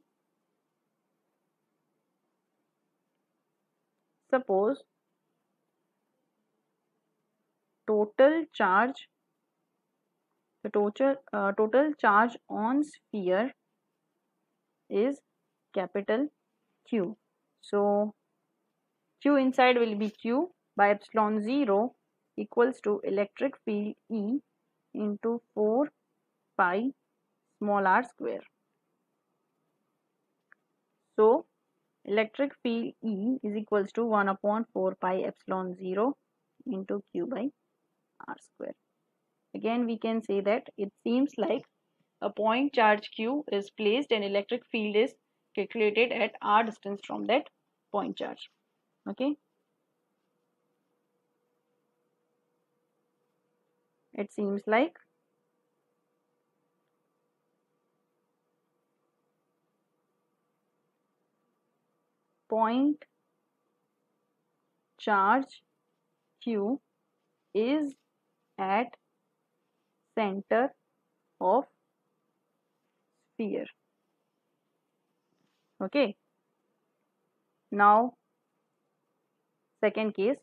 suppose total charge, the total uh, total charge on sphere is capital Q. So Q inside will be Q by epsilon zero equals to electric field E into four pi small r square. So electric field E is equals to one upon four pi epsilon zero into Q by r square. Again, we can say that it seems like a point charge Q is placed and electric field is calculated at r distance from that point charge. Okay. It seems like point charge Q is at center of sphere. Okay. Now, second case,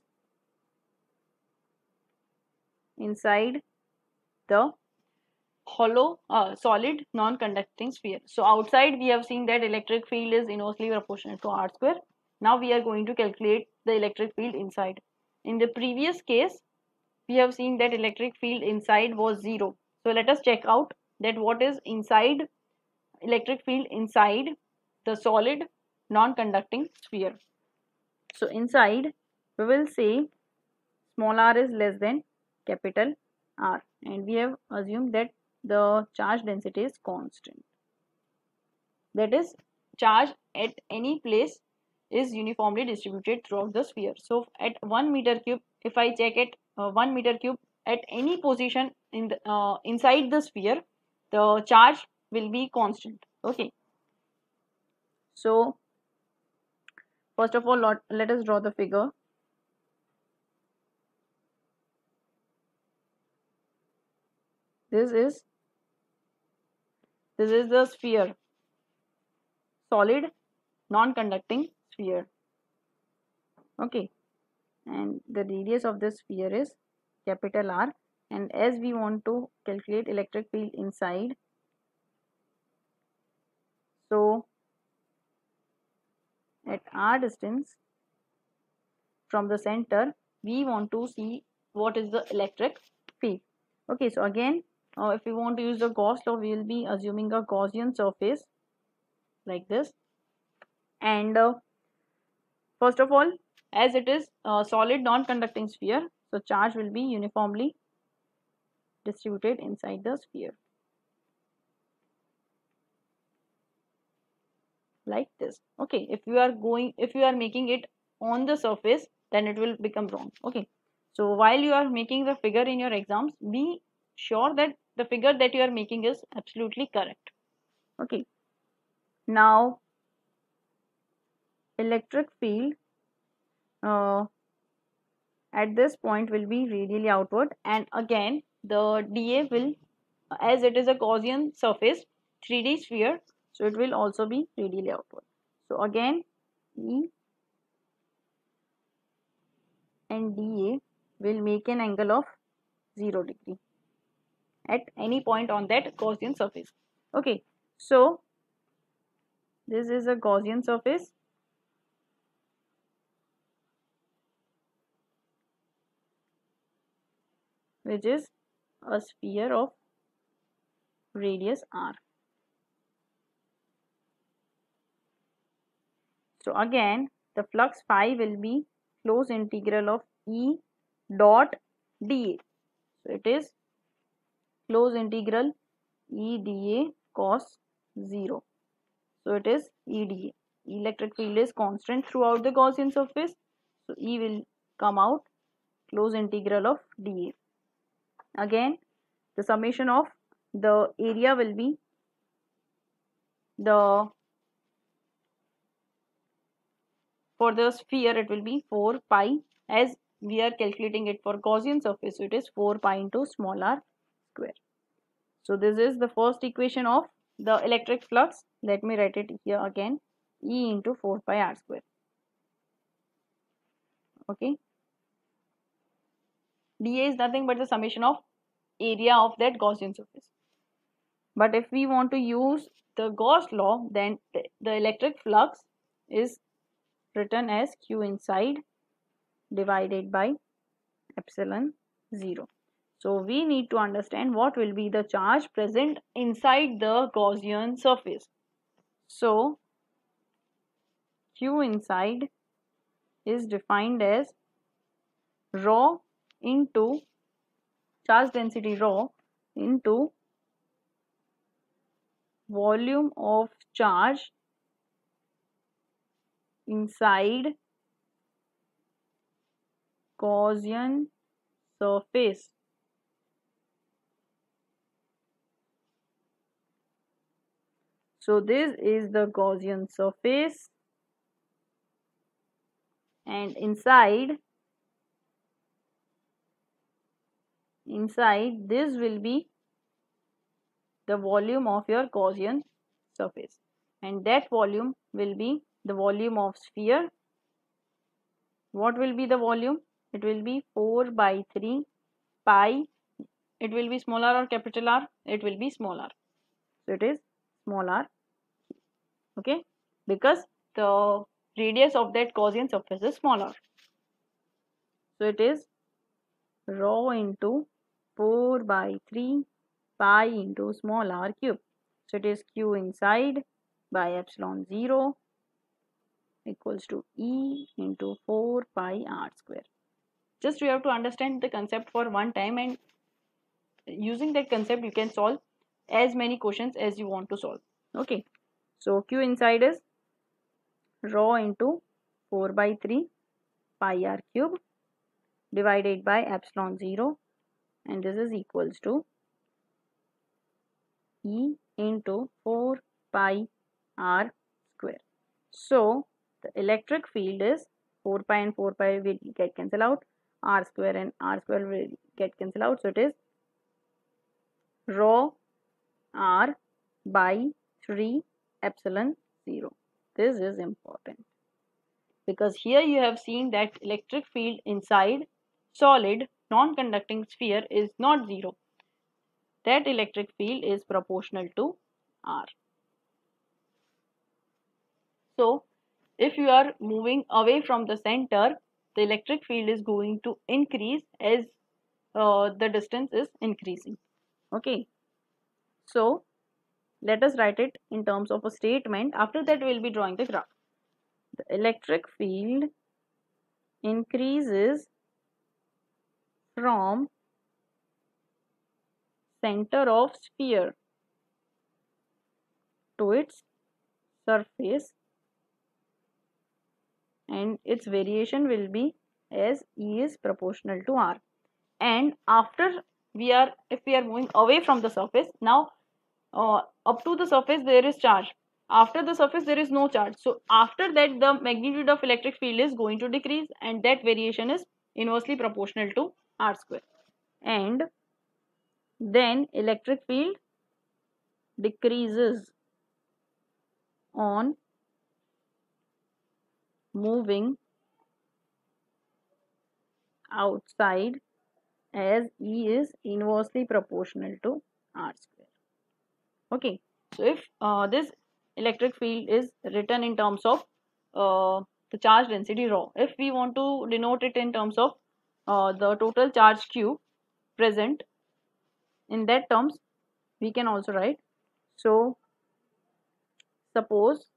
inside the hollow uh, solid non-conducting sphere. So outside we have seen that electric field is inversely proportional to r square. Now we are going to calculate the electric field inside. In the previous case, we have seen that electric field inside was zero. So let us check out that what is inside electric field inside the solid non-conducting sphere. So inside we will say small r is less than capital R, and we have assumed that the charge density is constant. That is, charge at any place is uniformly distributed throughout the sphere. So at one meter cube, if I check at uh, one meter cube at any position in the uh, inside the sphere, the charge will be constant. Okay. So first of all, let, let us draw the figure. This is this is the sphere, solid non-conducting sphere. Okay, and the radius of this sphere is capital R, and as we want to calculate electric field inside, so at r distance from the center we want to see what is the electric field. Okay, so again, uh, if we want to use the Gauss law, we will be assuming a Gaussian surface like this, and uh, first of all, as it is a solid non-conducting sphere, so charge will be uniformly distributed inside the sphere like this. Okay, if you are going if you are making it on the surface, then it will become wrong. Okay, so while you are making the figure in your exams, be sure that the figure that you are making is absolutely correct. Okay, now electric field uh, at this point will be radially outward, and again the dA will, as it is a Gaussian surface three D sphere, so it will also be radially outward. So again E and dA will make an angle of zero degree at any point on that Gaussian surface. Okay, so this is a Gaussian surface, which is a sphere of radius r. So again the flux phi will be closed integral of E dot dA. So it is closed integral E dA cos zero. So it is E dA. Electric field is constant throughout the Gaussian surface. So E will come out closed integral of dA. Again, the summation of the area will be the for the sphere it will be four pi, as we are calculating it for Gaussian surface, so it is four pi into small r square. So this is the first equation of the electric flux. Let me write it here again, E into four pi r square. Okay, dA is nothing but the summation of area of that Gaussian surface. But if we want to use the Gauss law, then the electric flux is written as Q inside divided by epsilon zero. So we need to understand what will be the charge present inside the Gaussian surface. So Q inside is defined as rho into charge density rho into volume of charge inside Gaussian surface. So this is the Gaussian surface, and inside inside this will be the volume of your Gaussian surface, and that volume will be the volume of sphere. What will be the volume? It will be four by three pi. It will be small r or capital R? It will be small r. So it is small r. Okay, because the radius of that Gaussian surface is smaller. So it is rho into four by three pi into small r cube. So it is Q inside by epsilon zero equals to E into four pi r square. Just you have to understand the concept for one time, and using that concept you can solve as many questions as you want to solve. Okay, so Q inside is rho into four by three pi r cube divided by epsilon zero, and this is equals to E into four pi r square. So the electric field is four pi and four pi will get cancelled out, r square and r square will get cancelled out. So it is rho r by three epsilon zero. This is important because here you have seen that electric field inside solid non-conducting sphere is not zero. That electric field is proportional to r. So if you are moving away from the center, the electric field is going to increase as uh, the distance is increasing. Okay, so let us write it in terms of a statement. After that we will be drawing the graph. The electric field increases from center of sphere to its surface, and its variation will be as E is proportional to R. And after we are, if we are moving away from the surface, now uh, up to the surface there is charge. After the surface there is no charge. So after that the magnitude of electric field is going to decrease, and that variation is inversely proportional to R square. And then electric field decreases on moving outside as E is inversely proportional to R square. Okay, so if uh, this electric field is written in terms of uh, the charge density rho, if we want to denote it in terms of uh, the total charge Q present, in that terms we can also write. So suppose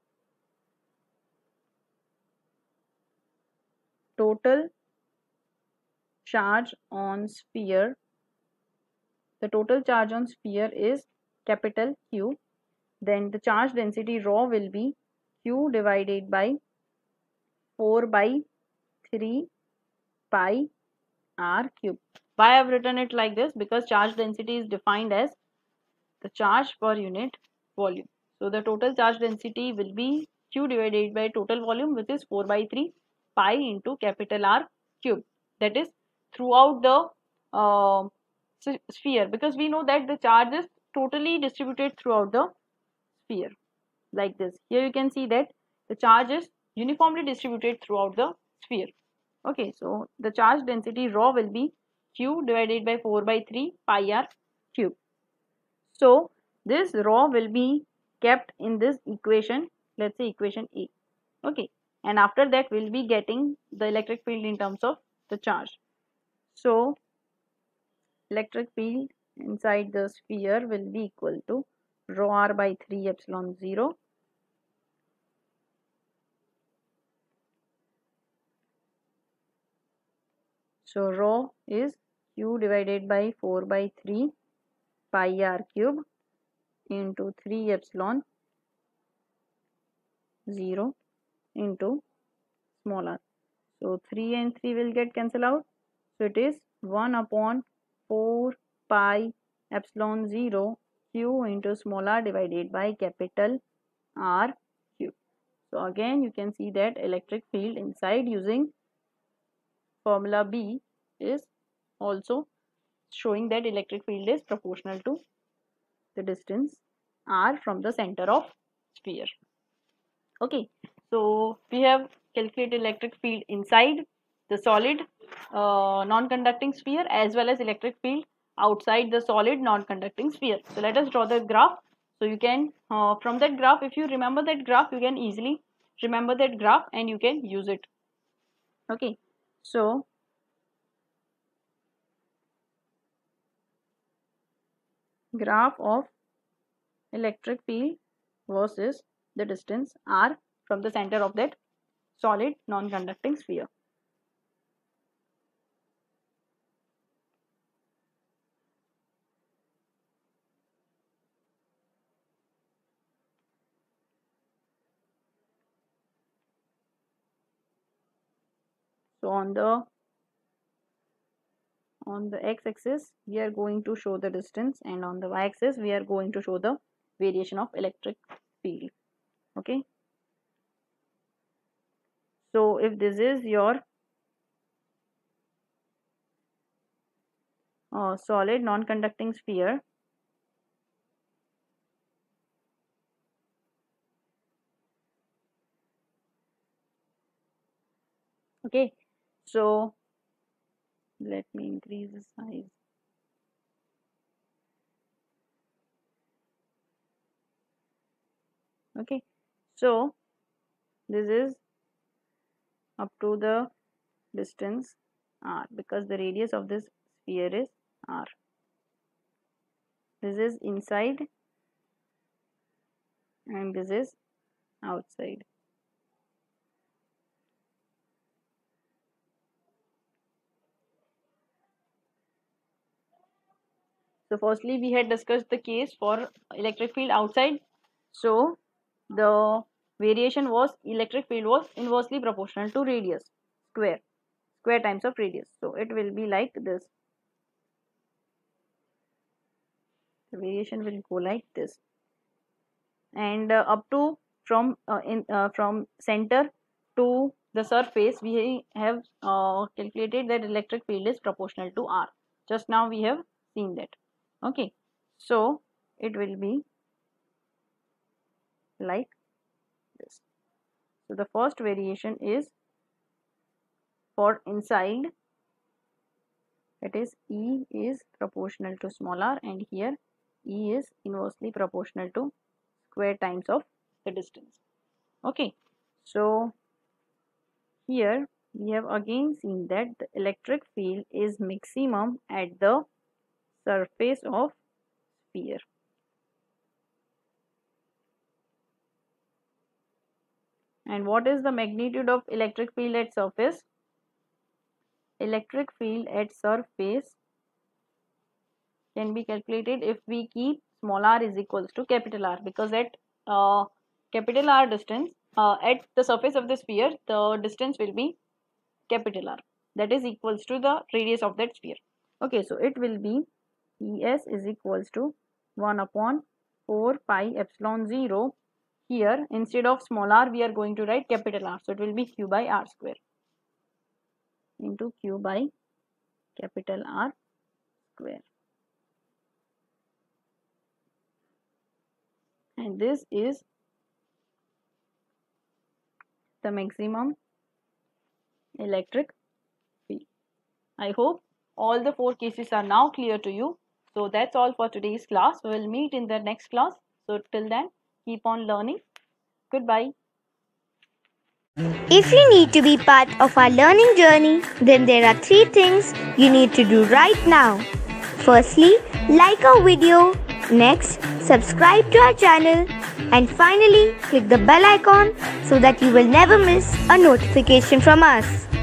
total charge on sphere, the total charge on sphere is capital Q, then the charge density rho will be Q divided by four by three pi r cube. Why I have written it like this? Because charge density is defined as the charge per unit volume. So the total charge density will be Q divided by total volume, which is four by three pi into capital R cube. That is throughout the uh, sphere, because we know that the charge is totally distributed throughout the sphere like this. Here you can see that the charge is uniformly distributed throughout the sphere. Okay, so the charge density rho will be Q divided by four by three pi R cube. So this rho will be kept in this equation, let's say equation A. Okay, and after that we'll be getting the electric field in terms of the charge. So electric field inside the sphere will be equal to rho r by three epsilon zero So rho is Q divided by four by three pi r cube into three epsilon zero into small r. So three and three will get cancelled out. So it is one upon four pi epsilon zero q into small r divided by capital R cube. So again you can see that electric field inside using formula B is also showing that electric field is proportional to the distance r from the center of sphere. Okay, so we have calculated electric field inside the solid uh, non-conducting sphere as well as electric field outside the solid non-conducting sphere. So let us draw the graph. So you can uh, from that graph, if you remember that graph, you can easily remember that graph and you can use it. Okay, so graph of electric field versus the distance r from the center of that solid non-conducting sphere. So on the on the x-axis we are going to show the distance, and on the y-axis we are going to show the variation of electric field. Okay, so if this is your uh, solid non-conducting sphere, okay, so let me increase the size. Okay, so this is up to the distance r, because the radius of this sphere is r. This is inside and this is outside. So firstly we had discussed the case for electric field outside. So the variation was electric field was inversely proportional to radius square square times of radius. So it will be like this. The variation will go like this, and uh, up to from uh, in uh, from center to the surface we have uh, calculated that electric field is proportional to r. Just now we have seen that. Okay, so it will be like this. So the first variation is for inside, that is E is proportional to small r, and here E is inversely proportional to square times of the distance. Okay, so here we have again seen that the electric field is maximum at the surface of sphere. And what is the magnitude of electric field at surface? Electric field at surface can be calculated if we keep small r is equals to capital R, because at uh, capital R distance uh, at the surface of the sphere, the distance will be capital R, that is equals to the radius of that sphere. Okay, so it will be Es is equals to one upon four pi epsilon zero. Here instead of small r we are going to write capital R. So it will be q by r square into q by capital R square. And this is the maximum electric field. I hope all the four cases are now clear to you. So that's all for today's class. We will meet in the next class. So till then, keep on learning. Goodbye. If you need to be part of our learning journey, then there are three things you need to do right now. Firstly, like our video. Next, subscribe to our channel. And finally, click the bell icon so that you will never miss a notification from us.